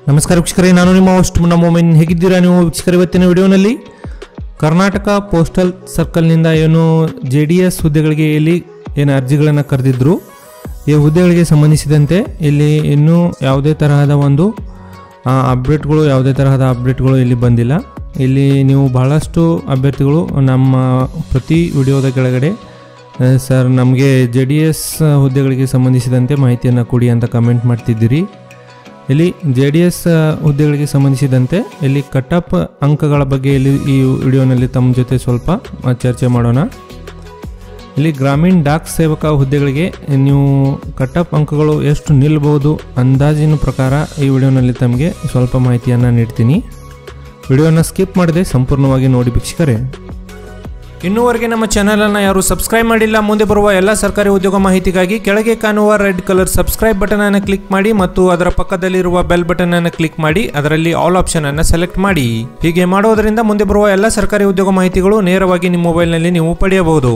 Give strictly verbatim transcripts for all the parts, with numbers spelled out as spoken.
ನಮಸ್ಕಾರ ವೀಕ್ಷಕರೇ, ನಾನು ನಿಮ್ಮ ಹೋಸ್ಟ್ ಮೊಮಿನ್. ಹೇಗಿದ್ದೀರಾ ನೀವು ವೀಕ್ಷಕರೇ? ಇವತ್ತಿನ ವಿಡಿಯೋನಲ್ಲಿ ಕರ್ನಾಟಕ ಪೋಸ್ಟಲ್ ಸರ್ಕಲ್ನಿಂದ ಏನು ಜೆ ಡಿ ಎಸ್ ಹುದ್ದೆಗಳಿಗೆ ಇಲ್ಲಿ ಏನು ಅರ್ಜಿಗಳನ್ನು ಕರೆದಿದ್ರು, ಈ ಹುದ್ದೆಗಳಿಗೆ ಸಂಬಂಧಿಸಿದಂತೆ ಇಲ್ಲಿ ಇನ್ನೂ ಯಾವುದೇ ತರಹದ ಒಂದು ಅಪ್ಡೇಟ್ಗಳು ಯಾವುದೇ ತರಹದ ಅಪ್ಡೇಟ್ಗಳು ಇಲ್ಲಿ ಬಂದಿಲ್ಲ. ಇಲ್ಲಿ ನೀವು ಬಹಳಷ್ಟು ಅಭ್ಯರ್ಥಿಗಳು ನಮ್ಮ ಪ್ರತಿ ವಿಡಿಯೋದ ಕೆಳಗಡೆ ಸರ್ ನಮಗೆ ಜೆ ಡಿ ಎಸ್ ಹುದ್ದೆಗಳಿಗೆ ಸಂಬಂಧಿಸಿದಂತೆ ಮಾಹಿತಿಯನ್ನು ಕೊಡಿ ಅಂತ ಕಮೆಂಟ್ ಮಾಡ್ತಿದ್ದೀರಿ. ಇಲ್ಲಿ ಜೆ ಡಿ ಎಸ್ ಹುದ್ದೆಗಳಿಗೆ ಸಂಬಂಧಿಸಿದಂತೆ ಇಲ್ಲಿ ಕಟಪ್ ಅಂಕಗಳ ಬಗ್ಗೆ ಇಲ್ಲಿ ಈ ವಿಡಿಯೋನಲ್ಲಿ ತಮ್ಮ ಜೊತೆ ಸ್ವಲ್ಪ ಚರ್ಚೆ ಮಾಡೋಣ. ಇಲ್ಲಿ ಗ್ರಾಮೀಣ ಡಾಕ್ ಸೇವಕ ಹುದ್ದೆಗಳಿಗೆ ನೀವು ಕಟಪ್ ಅಂಕಗಳು ಎಷ್ಟು ನಿಲ್ಲಬಹುದು ಅಂದಾಜಿನ ಪ್ರಕಾರ ಈ ವಿಡಿಯೋನಲ್ಲಿ ತಮಗೆ ಸ್ವಲ್ಪ ಮಾಹಿತಿಯನ್ನು ನೀಡ್ತೀನಿ. ವಿಡಿಯೋನ ಸ್ಕಿಪ್ ಮಾಡದೆ ಸಂಪೂರ್ಣವಾಗಿ ನೋಡಿ ವೀಕ್ಷಕರೇ. ಇನ್ನೂವರೆಗೆ ನಮ್ಮ ಚಾನಲನ್ನು ಯಾರು ಸಬ್ಸ್ಕ್ರೈಬ್ ಮಾಡಿಲ್ಲ, ಮುಂದೆ ಬರುವ ಎಲ್ಲ ಸರ್ಕಾರಿ ಉದ್ಯೋಗ ಮಾಹಿತಿಗಾಗಿ ಕೆಳಗೆ ಕಾಣುವ ರೆಡ್ ಕಲರ್ ಸಬ್ಸ್ಕ್ರೈಬ್ ಬಟನ್ ಅನ್ನು ಕ್ಲಿಕ್ ಮಾಡಿ ಮತ್ತು ಅದರ ಪಕ್ಕದಲ್ಲಿರುವ ಬೆಲ್ ಬಟನ್ ಅನ್ನು ಕ್ಲಿಕ್ ಮಾಡಿ ಅದರಲ್ಲಿ ಆಲ್ ಆಪ್ಷನ್ ಅನ್ನು ಸೆಲೆಕ್ಟ್ ಮಾಡಿ. ಹೀಗೆ ಮಾಡೋದರಿಂದ ಮುಂದೆ ಬರುವ ಎಲ್ಲ ಸರ್ಕಾರಿ ಉದ್ಯೋಗ ಮಾಹಿತಿಗಳು ನೇರವಾಗಿ ನಿಮ್ಮ ಮೊಬೈಲ್ನಲ್ಲಿ ನೀವು ಪಡೆಯಬಹುದು.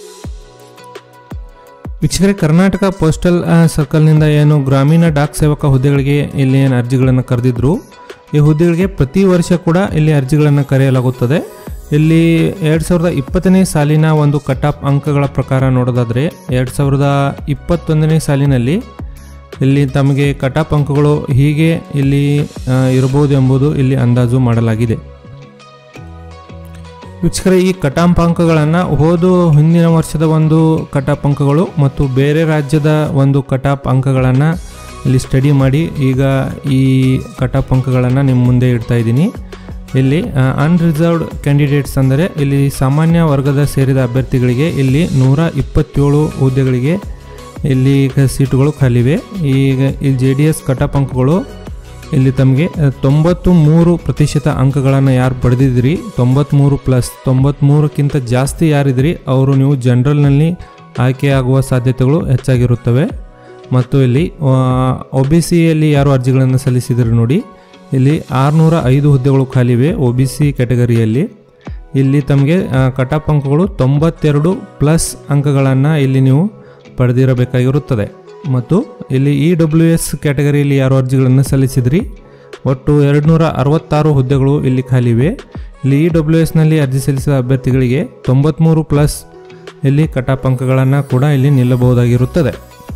ವೀಕ್ಷಕರೇ, ಕರ್ನಾಟಕ ಪೋಸ್ಟಲ್ ಸರ್ಕಲ್ನಿಂದ ಏನು ಗ್ರಾಮೀಣ ಡಾಕ್ ಸೇವಕ ಹುದ್ದೆಗಳಿಗೆ ಇಲ್ಲಿ ಏನು ಅರ್ಜಿಗಳನ್ನು ಕರೆದಿದ್ರು, ಈ ಹುದ್ದೆಗಳಿಗೆ ಪ್ರತಿ ವರ್ಷ ಕೂಡ ಇಲ್ಲಿ ಅರ್ಜಿಗಳನ್ನು ಕರೆಯಲಾಗುತ್ತದೆ. ಇಲ್ಲಿ ಎರಡು ಸಾವಿರದ ಇಪ್ಪತ್ತನೇ ಸಾಲಿನ ಒಂದು ಕಟಾಪ್ ಅಂಕಗಳ ಪ್ರಕಾರ ನೋಡೋದಾದರೆ ಎರಡು ಸಾವಿರದ ಇಪ್ಪತ್ತೊಂದನೇ ಸಾಲಿನಲ್ಲಿ ಇಲ್ಲಿ ತಮಗೆ ಕಟಾಪ್ ಅಂಕಗಳು ಹೀಗೆ ಇಲ್ಲಿ ಇರಬಹುದು ಎಂಬುದು ಇಲ್ಲಿ ಅಂದಾಜು ಮಾಡಲಾಗಿದೆ. ವೀಕ್ಷಕರೇ, ಈ ಕಟಾಪ್ ಅಂಕಗಳನ್ನು ಹೋದ ಹಿಂದಿನ ವರ್ಷದ ಒಂದು ಕಟಾಪ್ ಅಂಕಗಳು ಮತ್ತು ಬೇರೆ ರಾಜ್ಯದ ಒಂದು ಕಟಾಪ್ ಅಂಕಗಳನ್ನು ಇಲ್ಲಿ ಸ್ಟಡಿ ಮಾಡಿ ಈಗ ಈ ಕಟಾಪ್ ಅಂಕಗಳನ್ನು ನಿಮ್ಮ ಮುಂದೆ ಇಡ್ತಾ ಇದ್ದೀನಿ. ಇಲ್ಲಿ ಅನ್ರಿಸರ್ವ್ಡ್ ಕ್ಯಾಂಡಿಡೇಟ್ಸ್ ಅಂದರೆ ಇಲ್ಲಿ ಸಾಮಾನ್ಯ ವರ್ಗದ ಸೇರಿದ ಅಭ್ಯರ್ಥಿಗಳಿಗೆ ಇಲ್ಲಿ ನೂರ ಇಪ್ಪತ್ತೇಳು ಹುದ್ದೆಗಳಿಗೆ ಇಲ್ಲಿ ಸೀಟುಗಳು ಖಾಲಿವೆ. ಈಗ ಇಲ್ಲಿ ಜೆ ಡಿ ಎಸ್ ಕಟಾಪ್ ಅಂಕಗಳು ಇಲ್ಲಿ ತಮಗೆ ತೊಂಬತ್ತು ಮೂರು ಪ್ರತಿಶತ ಅಂಕಗಳನ್ನು ಯಾರು ಪಡೆದಿದ್ದೀರಿ, ತೊಂಬತ್ತ್ಮೂರು ಪ್ಲಸ್ ತೊಂಬತ್ತ್ಮೂರಕ್ಕಿಂತ ಜಾಸ್ತಿ ಯಾರಿದ್ರಿ ಅವರು ನೀವು ಜನರಲ್ನಲ್ಲಿ ಆಯ್ಕೆಯಾಗುವ ಸಾಧ್ಯತೆಗಳು ಹೆಚ್ಚಾಗಿರುತ್ತವೆ. ಮತ್ತು ಇಲ್ಲಿ ಒ ಬಿ ಸಿಯಲ್ಲಿ ಯಾರು ಅರ್ಜಿಗಳನ್ನು ಸಲ್ಲಿಸಿದ್ರು ನೋಡಿ, ಇಲ್ಲಿ ಆರುನೂರ ಐದು ಹುದ್ದೆಗಳು ಖಾಲಿವೆ ಒ ಬಿ ಸಿ ಕ್ಯಾಟಗರಿಯಲ್ಲಿ. ಇಲ್ಲಿ ತಮಗೆ ಕಟಾಪ್ ಅಂಕಗಳು ತೊಂಬತ್ತೆರಡು ಪ್ಲಸ್ ಅಂಕಗಳನ್ನು ಇಲ್ಲಿ ನೀವು ಪಡೆದಿರಬೇಕಾಗಿರುತ್ತದೆ. ಮತ್ತು ಇಲ್ಲಿ ಇ ಡಬ್ಲ್ಯೂ ಎಸ್ ಕ್ಯಾಟಗರಿಯಲ್ಲಿ ಯಾರು ಅರ್ಜಿಗಳನ್ನು ಸಲ್ಲಿಸಿದ್ರಿ, ಒಟ್ಟು ಎರಡು ನೂರ ಅರವತ್ತಾರು ಹುದ್ದೆಗಳು ಇಲ್ಲಿ ಖಾಲಿವೆ. ಇಲ್ಲಿ ಇ ಡಬ್ಲ್ಯೂ ಎಸ್ನಲ್ಲಿ ಅರ್ಜಿ ಸಲ್ಲಿಸಿದ ಅಭ್ಯರ್ಥಿಗಳಿಗೆ ತೊಂಬತ್ತ್ಮೂರು ಪ್ಲಸ್ ಇಲ್ಲಿ ಕಟಾಪ್ ಅಂಕಗಳನ್ನು ಕೂಡ ಇಲ್ಲಿ ನಿಲ್ಲಬಹುದಾಗಿರುತ್ತದೆ.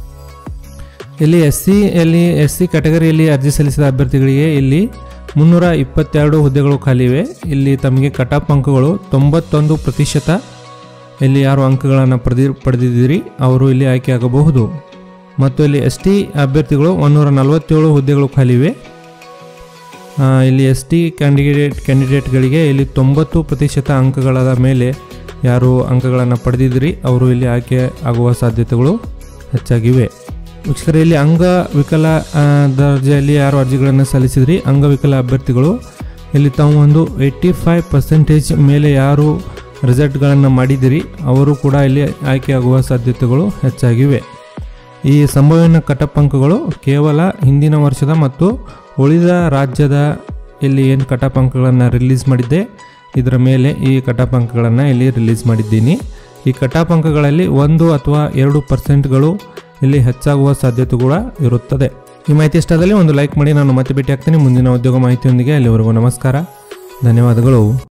ಇಲ್ಲಿ ಎಸ್ ಸಿ ಇಲ್ಲಿ ಎಸ್ ಸಿ ಕ್ಯಾಟಗರಿಯಲ್ಲಿ ಅರ್ಜಿ ಸಲ್ಲಿಸಿದ ಅಭ್ಯರ್ಥಿಗಳಿಗೆ ಇಲ್ಲಿ ಮುನ್ನೂರ ಇಪ್ಪತ್ತೆರಡು ಹುದ್ದೆಗಳು ಖಾಲಿವೆ. ಇಲ್ಲಿ ತಮಗೆ ಕಟಾಪ್ ಅಂಕಗಳು ತೊಂಬತ್ತೊಂದು ಪ್ರತಿಶತ ಇಲ್ಲಿ ಯಾರು ಅಂಕಗಳನ್ನು ಪಡೆದಿ ಪಡೆದಿದ್ದೀರಿ ಅವರು ಇಲ್ಲಿ ಆಯ್ಕೆಯಾಗಬಹುದು. ಮತ್ತು ಇಲ್ಲಿ ಎಸ್ ಟಿ ಅಭ್ಯರ್ಥಿಗಳು ಒಂದೂರ ನಲವತ್ತೇಳು ಹುದ್ದೆಗಳು ಖಾಲಿವೆ. ಇಲ್ಲಿ ಎಸ್ ಟಿ ಕ್ಯಾಂಡಿಡೇಟ್ ಕ್ಯಾಂಡಿಡೇಟ್ಗಳಿಗೆ ಇಲ್ಲಿ ತೊಂಬತ್ತು ಪ್ರತಿಶತ ಅಂಕಗಳ ಮೇಲೆ ಯಾರು ಅಂಕಗಳನ್ನು ಪಡೆದಿದ್ದೀರಿ ಅವರು ಇಲ್ಲಿ ಆಯ್ಕೆ ಆಗುವ ಸಾಧ್ಯತೆಗಳು ಹೆಚ್ಚಾಗಿವೆ. ವೀಕ್ಷಕರೇ, ಇಲ್ಲಿ ಅಂಗವಿಕಲ ದರ್ಜೆಯಲ್ಲಿ ಯಾರು ಅರ್ಜಿಗಳನ್ನು ಸಲ್ಲಿಸಿದ್ರಿ, ಅಂಗವಿಕಲ ಅಭ್ಯರ್ಥಿಗಳು ಇಲ್ಲಿ ತಾವು ಒಂದು ಏಯ್ಟಿ ಫೈವ್ ಪರ್ಸೆಂಟೇಜ್ ಮೇಲೆ ಯಾರು ರಿಸಲ್ಟ್ಗಳನ್ನು ಮಾಡಿದಿರಿ ಅವರು ಕೂಡ ಇಲ್ಲಿ ಆಯ್ಕೆಯಾಗುವ ಸಾಧ್ಯತೆಗಳು ಹೆಚ್ಚಾಗಿವೆ. ಈ ಸಂಭಾವ್ಯ ಕಟಾಪ್ ಅಂಕಗಳು ಕೇವಲ ಹಿಂದಿನ ವರ್ಷದ ಮತ್ತು ಉಳಿದ ರಾಜ್ಯದ ಇಲ್ಲಿ ಏನು ಕಟಾಪ್ ಅಂಕಗಳನ್ನು ರಿಲೀಸ್ ಮಾಡಿದ್ದೆ ಇದರ ಮೇಲೆ ಈ ಕಟಾಪ್ ಅಂಕಗಳನ್ನು ಇಲ್ಲಿ ರಿಲೀಸ್ ಮಾಡಿದ್ದೀನಿ. ಈ ಕಟಾಪ್ ಅಂಕಗಳಲ್ಲಿ ಒಂದು ಅಥವಾ ಎರಡು ಪರ್ಸೆಂಟ್ಗಳು ಇಲ್ಲಿ ಹೆಚ್ಚಾಗುವ ಸಾಧ್ಯತೆ ಕೂಡ ಇರುತ್ತದೆ. ಈ ಮಾಹಿತಿ ಇಷ್ಟದಲ್ಲಿ ಒಂದು ಲೈಕ್ ಮಾಡಿ. ನಾನು ಮತ್ತೆ ಭೇಟಿ ಆಗ್ತೀನಿ ಮುಂದಿನ ಉದ್ಯೋಗ ಮಾಹಿತಿಯೊಂದಿಗೆ. ಅಲ್ಲಿವರೆಗೂ ನಮಸ್ಕಾರ, ಧನ್ಯವಾದಗಳು.